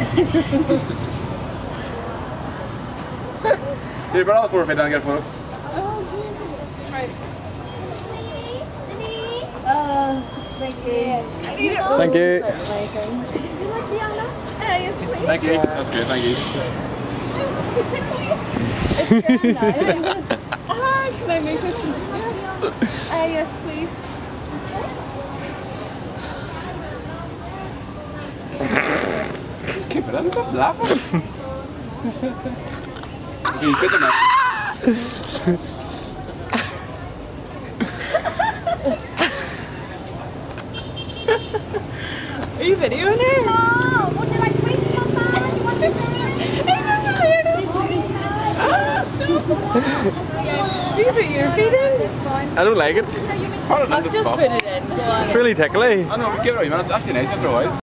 Here, put all the four feet down and get a photo. Oh, Jesus. Right. Thank you. Thank you. Yes, please. Thank you. That's good, thank you. Hi, can I make this? Yes, please. Just keep it on, stop laughing. Okay, you fit them up. Are you videoing it? Oh, what did I twist my phone? You want to It's just the weirdest. Do you put your feet in? I don't like it. Put it I'll into the just cup. put it in. Go on. It's really tickly. I know, give it a wee minute. It's actually nice after a while.